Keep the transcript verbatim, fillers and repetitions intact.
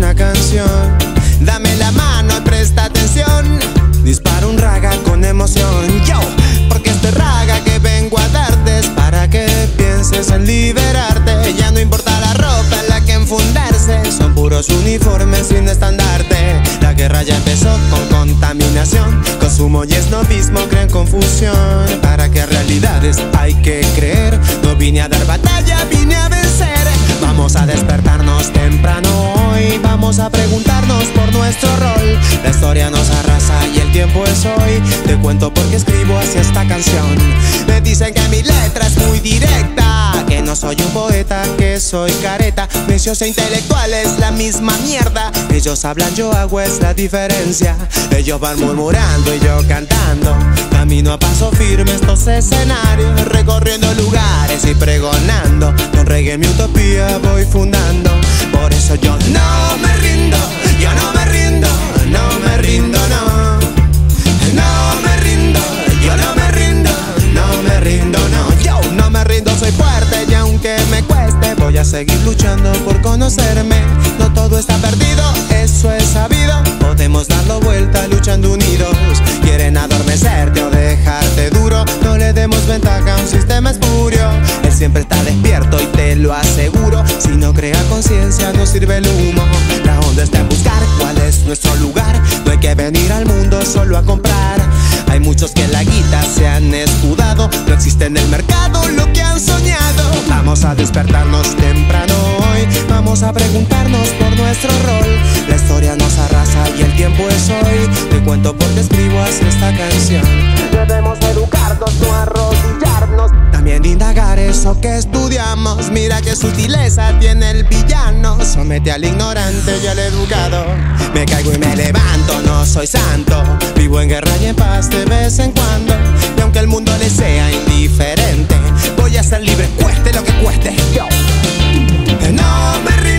una canción. Dame la mano y presta atención. Dispara un raga con emoción, yo, porque este raga que vengo a darte es para que pienses en liberarte. Ya no importa la ropa en la que enfundarse, son puros uniformes sin estandarte. La guerra ya empezó con contaminación, consumo y esnovismo crean confusión. Para que realidades hay que creer, no vine a dar batalla, vine a vencer. Vamos a despertarnos temprano hoy, vamos a preguntarnos por nuestro rol. La historia nos arrasa y el tiempo es hoy. Te cuento porque escribo así esta canción. Me dicen que mi letra es muy directa, que no soy un poeta, que soy careta. Necios e intelectuales, la misma mierda. Ellos hablan, yo hago, es la diferencia. Ellos van murmurando y yo cantando. Camino a paso firme estos escenarios, recorriendo lugares y pregonando. Con reggae mi utopía voy fundando. Por eso yo no me rindo, yo no me rindo, no me rindo, no. No me rindo, yo no me rindo, no me rindo, no. Yo no me rindo, soy fuerte y aunque me cueste voy a seguir luchando por conocerme. No todo está perdido, eso es sabido. Podemos darlo vuelta luchando unidos. Quieren adormecerte o dejarte duro, no le demos ventaja a un sistema espurio. Él siempre está despierto y te lo aseguro. Si no crea conciencia no sirve el humo. La onda está en buscar cuál es nuestro lugar. No hay que venir al mundo solo a comprar. Hay muchos que en la guita se han escudado. No existe en el mercado lo que han soñado. Vamos a despertarnos temprano hoy, vamos a preguntarnos por nuestro rol. La historia nos arrasa y el tiempo es hoy. Te cuento porque escribo así esta canción. Debemos educarnos, no arrodillarnos. También indagar eso que estudiamos. Mira qué sutileza tiene el villano. Somete al ignorante y al educado. Me caigo y me levanto, no soy santo. Vivo en guerra y en paz de vez en cuando. Y aunque el mundo le sea indiferente, voy a ser libre, cueste lo que cueste. Yo no me río.